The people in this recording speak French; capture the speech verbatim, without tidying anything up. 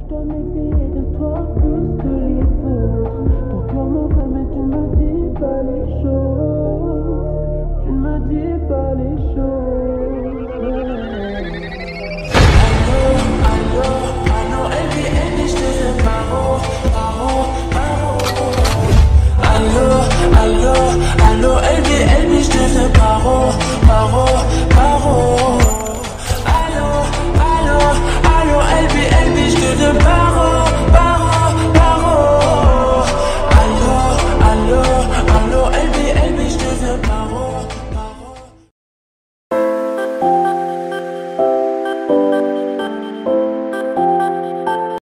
dois m'éveiller de toi plus que les autres. Ton cœur m'ouvre mais tu me dis pas les choses. Tu ne me dis pas les choses. Allo, allo, baby, baby, je te fais paro, paro, paro. Allo, allo, allo, baby, baby, je te fais paro.